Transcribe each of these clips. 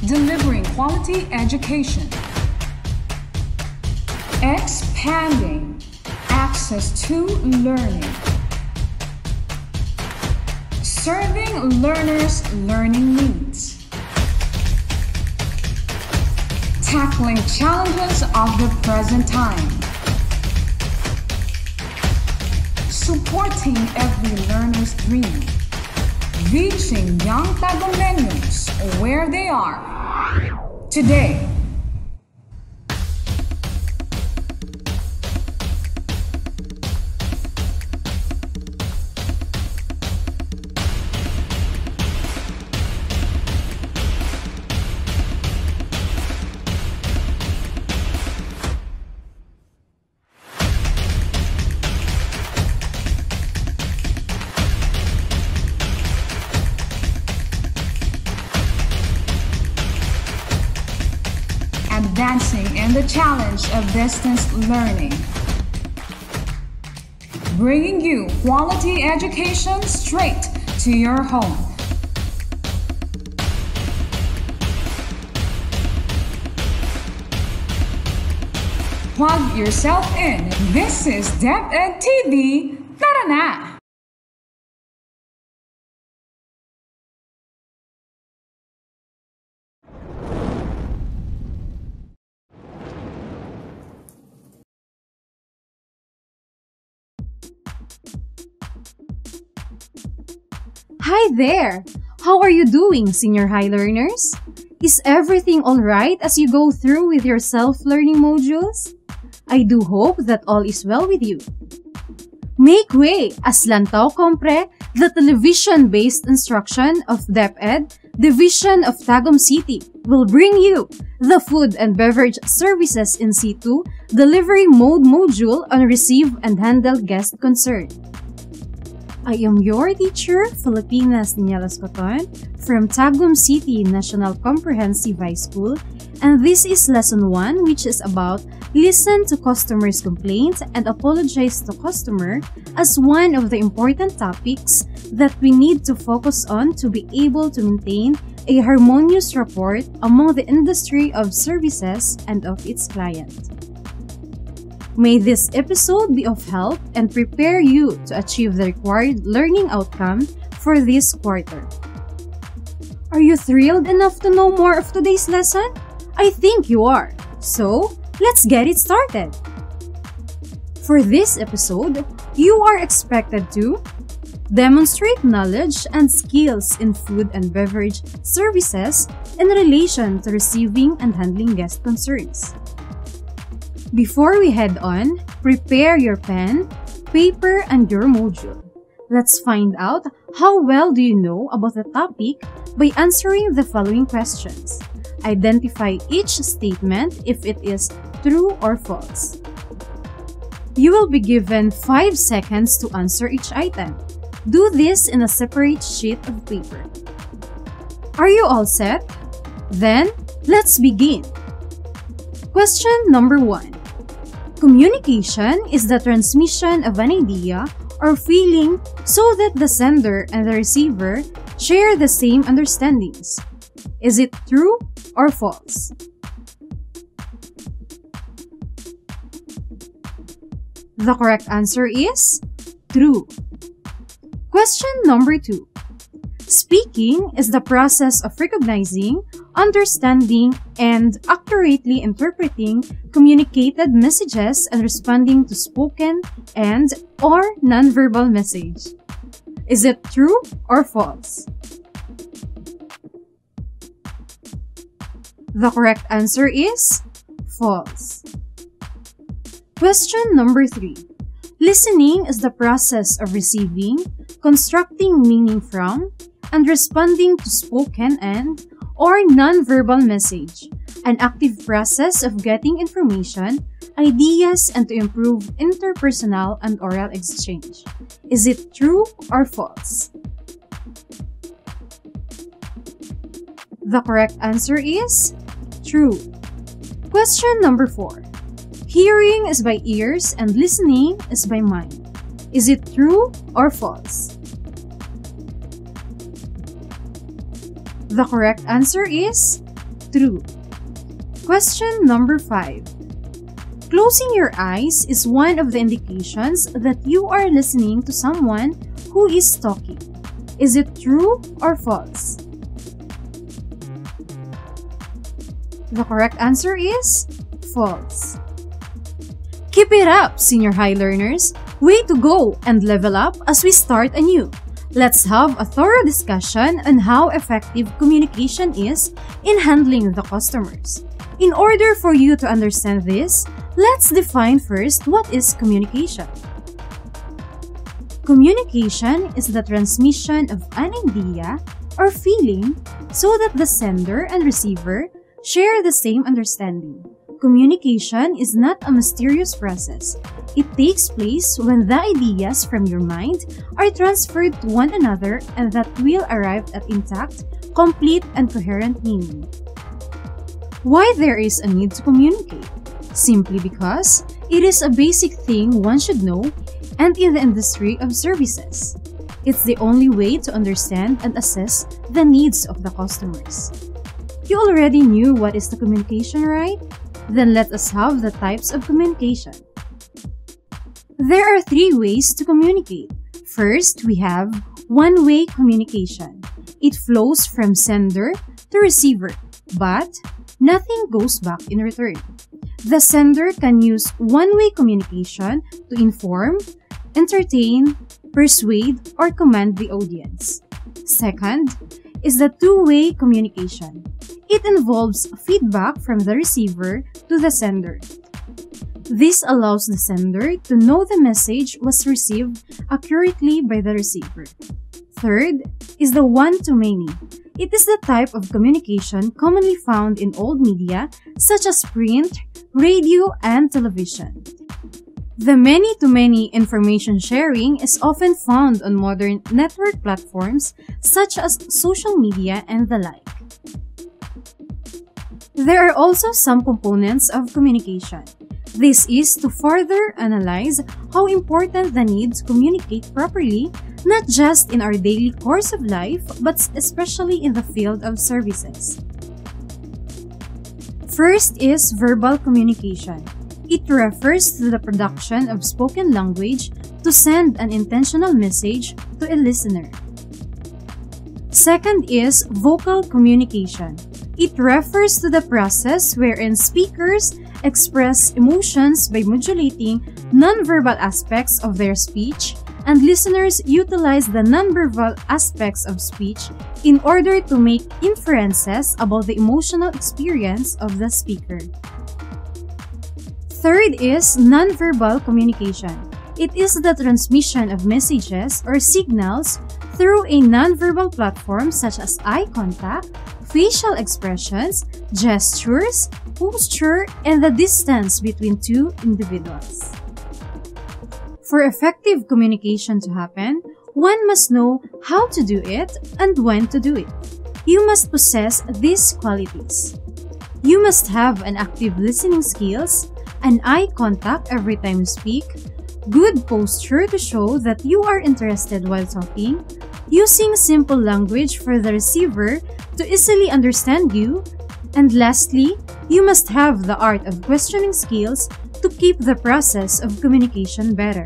delivering quality education, expanding access to learning, serving learners' learning needs, tackling challenges of the present time, supporting every learner's dream, reaching young Tagumenians where they are today. Advancing in the challenge of distance learning, bringing you quality education straight to your home. Plug yourself in. This is DepEd TV. Tara na! Hi there! How are you doing, senior high learners? Is everything alright as you go through with your self-learning modules? I do hope that all is well with you. Make way as Lantau Compre, the television-based instruction of DepEd, Division of Tagum City, will bring you the Food and Beverage Services in situ Delivery Mode module on Receive and Handle Guest Concern. I am your teacher, Filipinas Niñelas Coton, from Tagum City National Comprehensive High School, and this is Lesson 1, which is about listen to customers' complaints and apologize to customer as one of the important topics that we need to focus on to be able to maintain a harmonious rapport among the industry of services and of its client. May this episode be of help and prepare you to achieve the required learning outcome for this quarter. Are you thrilled enough to know more of today's lesson? I think you are. So, let's get it started. For this episode, you are expected to demonstrate knowledge and skills in food and beverage services in relation to receiving and handling guest concerns. Before we head on, prepare your pen, paper, and your module. Let's find out how well do you know about the topic by answering the following questions. Identify each statement if it is true or false. You will be given 5 seconds to answer each item. Do this in a separate sheet of paper. Are you all set? Then, let's begin. Question number 1. Communication is the transmission of an idea or feeling so that the sender and the receiver share the same understandings. Is it true or false? The correct answer is true. Question number 2. Speaking is the process of recognizing, understanding, and accurately interpreting communicated messages and responding to spoken and or nonverbal message. Is it true or false? The correct answer is false. Question number 3. Listening is the process of receiving, constructing meaning from, and responding to spoken and or non-verbal message, an active process of getting information, ideas, and to improve interpersonal and oral exchange. Is it true or false? The correct answer is true. Question number 4. Hearing is by ears and listening is by mind. Is it true or false? The correct answer is true. Question number 5. Closing your eyes is one of the indications that you are listening to someone who is talking. Is it true or false? The correct answer is false. Keep it up, senior high learners! Way to go and level up as we start anew. Let's have a thorough discussion on how effective communication is in handling the customers. In order for you to understand this, let's define first what is communication. Communication is the transmission of an idea or feeling so that the sender and receiver share the same understanding. Communication is not a mysterious process. It takes place when the ideas from your mind are transferred to one another and that will arrive at intact, complete, and coherent meaning. Why there is a need to communicate? Simply because it is a basic thing one should know, and in the industry of services, it's the only way to understand and assess the needs of the customers. You already knew what is the communication, right? Then let us have the types of communication. There are 3 ways to communicate. First, we have one-way communication. It flows from sender to receiver, but nothing goes back in return. The sender can use one-way communication to inform, entertain, persuade, or command the audience. Second is the two-way communication. It involves feedback from the receiver to the sender. This allows the sender to know the message was received accurately by the receiver. Third is the one-to-many. It is the type of communication commonly found in old media such as print, radio, and television. The many-to-many information sharing is often found on modern network platforms such as social media and the like. There are also some components of communication. This is to further analyze how important the need to communicate properly, not just in our daily course of life, but especially in the field of services. First is verbal communication. It refers to the production of spoken language to send an intentional message to a listener. Second is vocal communication. It refers to the process wherein speakers express emotions by modulating nonverbal aspects of their speech, and listeners utilize the nonverbal aspects of speech in order to make inferences about the emotional experience of the speaker. Third is nonverbal communication. It is the transmission of messages or signals through a nonverbal platform such as eye contact, facial expressions, gestures, posture, and the distance between two individuals. For effective communication to happen, one must know how to do it and when to do it. You must possess these qualities. You must have an active listening skills, an eye contact every time you speak, good posture to show that you are interested while talking, using simple language for the receiver to easily understand you, and lastly, you must have the art of questioning skills to keep the process of communication better.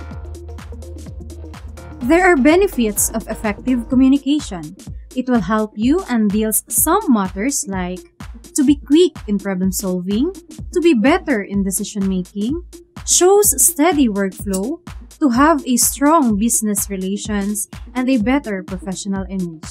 There are benefits of effective communication. It will help you unveil some matters like to be quick in problem solving, to be better in decision making, shows steady workflow, to have a strong business relations, and a better professional image.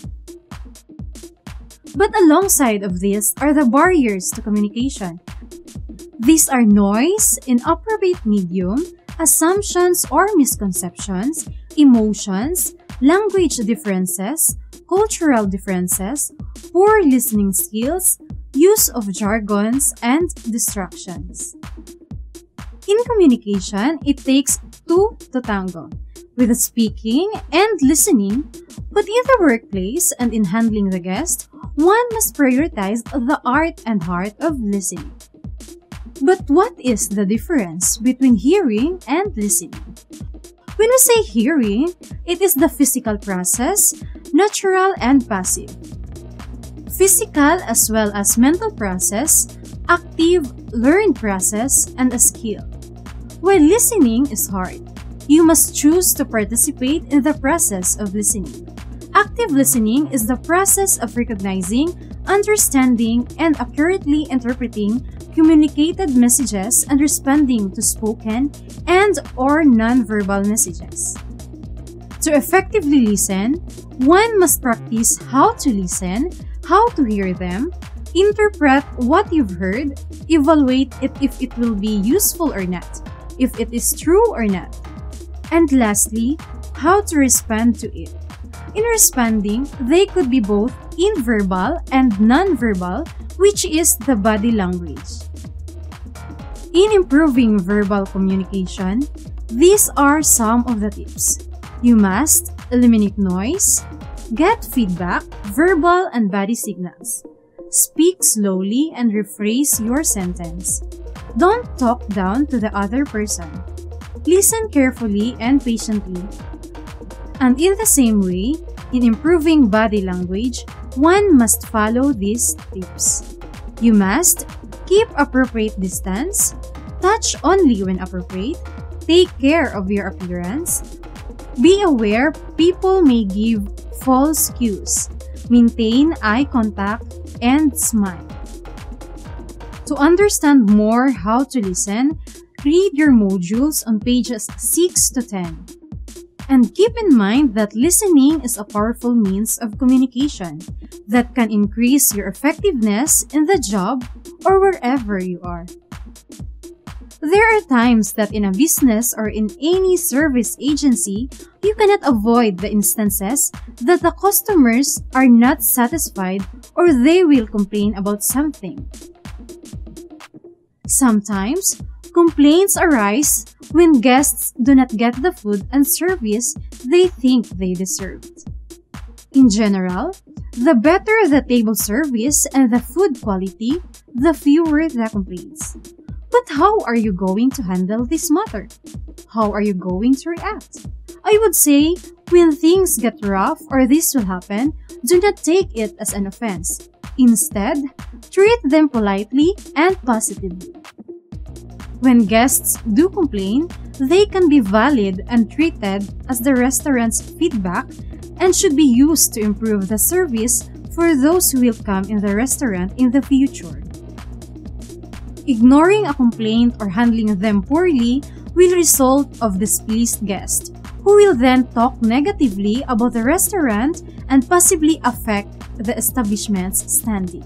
But alongside of this are the barriers to communication. These are noise, inappropriate medium, assumptions or misconceptions, emotions, language differences, cultural differences, poor listening skills, use of jargons, and distractions. In communication, it takes two to tango, with the speaking and listening, but in the workplace and in handling the guest, one must prioritize the art and heart of listening. But what is the difference between hearing and listening? When we say hearing, it is the physical process, natural and passive. physical as well as mental process, active, learned process, and a skill. While listening is hard, you must choose to participate in the process of listening. Active listening is the process of recognizing, understanding, and accurately interpreting communicated messages and responding to spoken and/or non-verbal messages. To effectively listen, one must practice how to listen, how to hear them, interpret what you've heard, evaluate it if it will be useful or not, if it is true or not, and lastly, how to respond to it. In responding, they could be both in-verbal and non-verbal, which is the body language. In improving verbal communication, these are some of the tips. You must eliminate noise, get feedback, verbal and body signals. Speak slowly and rephrase your sentence. Don't talk down to the other person. Listen carefully and patiently. And in the same way, in improving body language, one must follow these tips. You must keep appropriate distance, touch only when appropriate, take care of your appearance, be aware people may give false cues, maintain eye contact, and smile. To understand more how to listen, read your modules on pages 6 to 10. And keep in mind that listening is a powerful means of communication that can increase your effectiveness in the job or wherever you are. There are times that in a business or in any service agency, you cannot avoid the instances that the customers are not satisfied or they will complain about something. Sometimes, complaints arise when guests do not get the food and service they think they deserved. In general, the better the table service and the food quality, the fewer the complaints. But how are you going to handle this matter? How are you going to react? I would say, when things get rough or this will happen, do not take it as an offense. Instead, treat them politely and positively. When guests do complain, they can be valid and treated as the restaurant's feedback and should be used to improve the service for those who will come in the restaurant in the future. Ignoring a complaint or handling them poorly will result of displeased guests, who will then talk negatively about the restaurant and possibly affect the establishment's standing.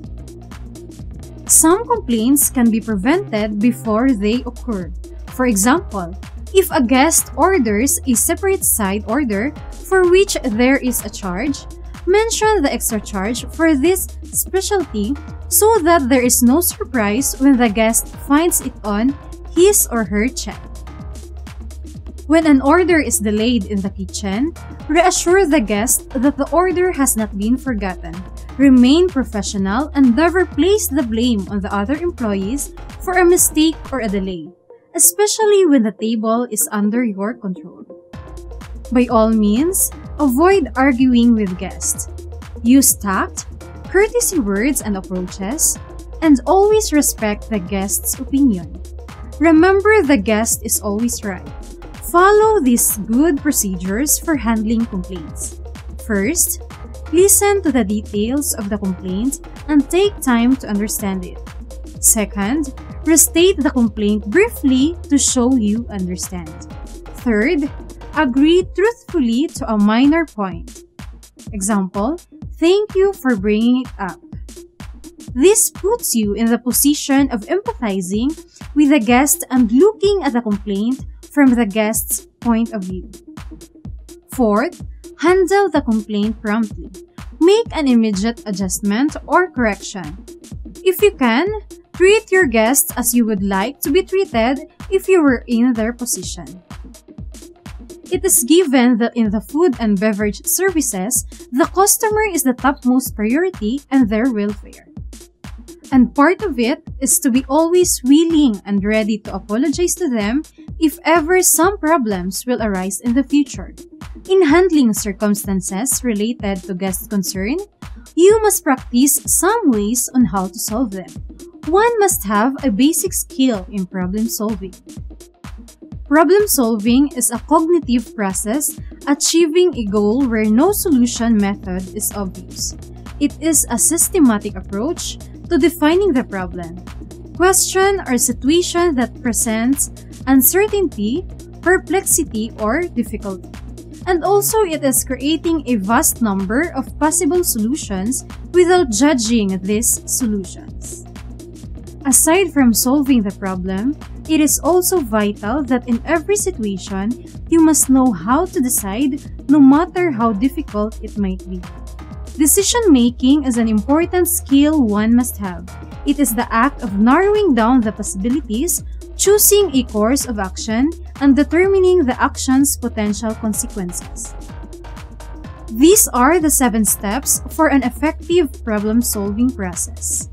Some complaints can be prevented before they occur. For example, if a guest orders a separate side order for which there is a charge, mention the extra charge for this specialty so that there is no surprise when the guest finds it on his or her check. When an order is delayed in the kitchen, reassure the guest that the order has not been forgotten. Remain professional and never place the blame on the other employees for a mistake or a delay, especially when the table is under your control. By all means, avoid arguing with guests. Use tact, courtesy words and approaches, and always respect the guest's opinion. Remember, the guest is always right. Follow these good procedures for handling complaints. First, listen to the details of the complaint and take time to understand it. Second, restate the complaint briefly to show you understand. Third, agree truthfully to a minor point. Example, thank you for bringing it up. This puts you in the position of empathizing with the guest and looking at the complaint from the guest's point of view. Fourth, handle the complaint promptly. Make an immediate adjustment or correction. If you can, treat your guests as you would like to be treated if you were in their position. It is given that in the food and beverage services, the customer is the topmost priority and their welfare. And part of it is to be always willing and ready to apologize to them if ever some problems will arise in the future. In handling circumstances related to guest concern, you must practice some ways on how to solve them. One must have a basic skill in problem solving. Problem solving is a cognitive process achieving a goal where no solution method is obvious. It is a systematic approach to defining the problem, question or situation that presents uncertainty, perplexity, or difficulty. And also it is creating a vast number of possible solutions without judging these solutions. Aside from solving the problem, it is also vital that in every situation, you must know how to decide no matter how difficult it might be. Decision-making is an important skill one must have. It is the act of narrowing down the possibilities, choosing a course of action, and determining the action's potential consequences. These are the 7 steps for an effective problem-solving process.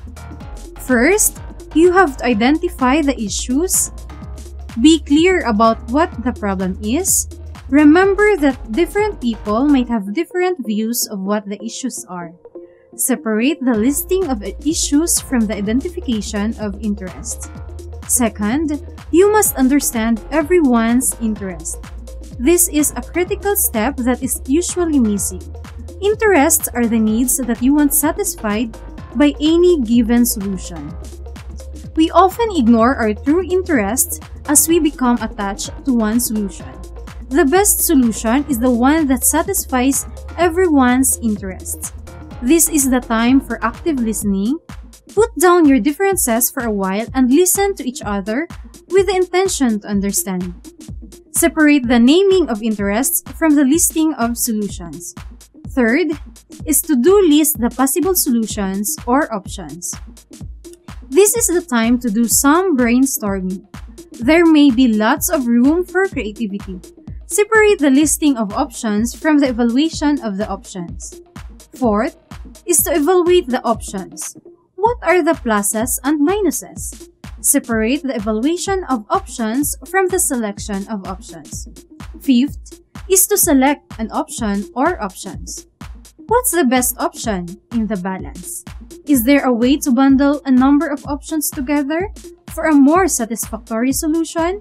First, you have to identify the issues, be clear about what the problem is. Remember that different people might have different views of what the issues are. Separate the listing of issues from the identification of interest. Second, you must understand everyone's interest. This is a critical step that is usually missing. Interests are the needs that you want satisfied by any given solution. We often ignore our true interests as we become attached to one solution. The best solution is the one that satisfies everyone's interests. This is the time for active listening. Put down your differences for a while and listen to each other with the intention to understand. Separate the naming of interests from the listing of solutions. Third is to list the possible solutions or options. This is the time to do some brainstorming. There may be lots of room for creativity. Separate the listing of options from the evaluation of the options. Fourth is to evaluate the options. What are the pluses and minuses? Separate the evaluation of options from the selection of options. Fifth is to select an option or options. What's the best option in the balance? Is there a way to bundle a number of options together for a more satisfactory solution?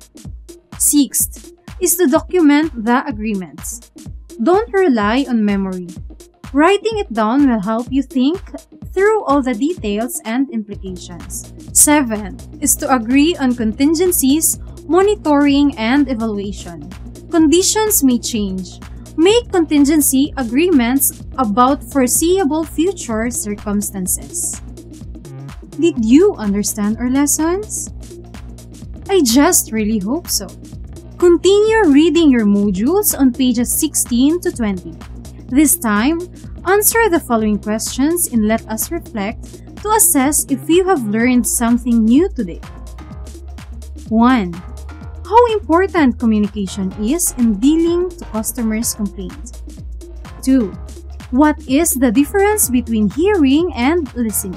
Sixth is to document the agreements. Don't rely on memory. Writing it down will help you think through all the details and implications. Seventh is to agree on contingencies, monitoring, and evaluation. Conditions may change. Make contingency agreements about foreseeable future circumstances. Did you understand our lessons? I just really hope so. Continue reading your modules on pages 16 to 20. This time, answer the following questions and let us reflect to assess if you have learned something new today. 1. How important communication is in dealing to customers' complaints. 2. What is the difference between hearing and listening?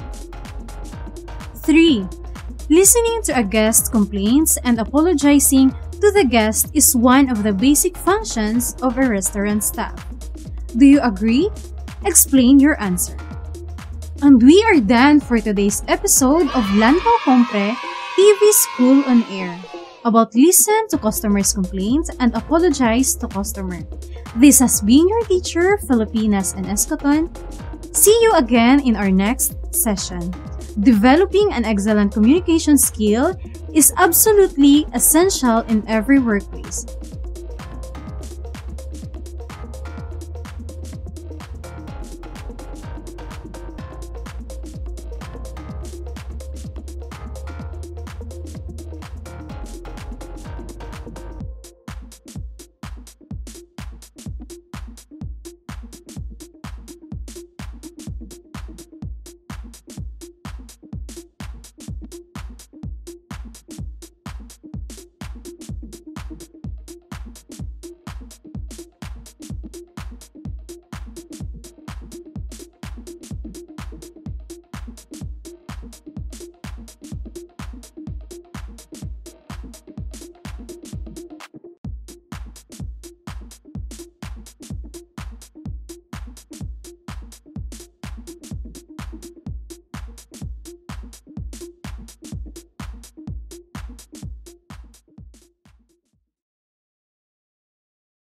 3. Listening to a guest's complaints and apologizing to the guest is one of the basic functions of a restaurant staff. Do you agree? Explain your answer. And we are done for today's episode of Lancaw Compre TV School on Air about listen to customers' complaints and apologize to customer. This has been your teacher, Filipinas and Escoton. See you again in our next session. Developing an excellent communication skill is absolutely essential in every workplace.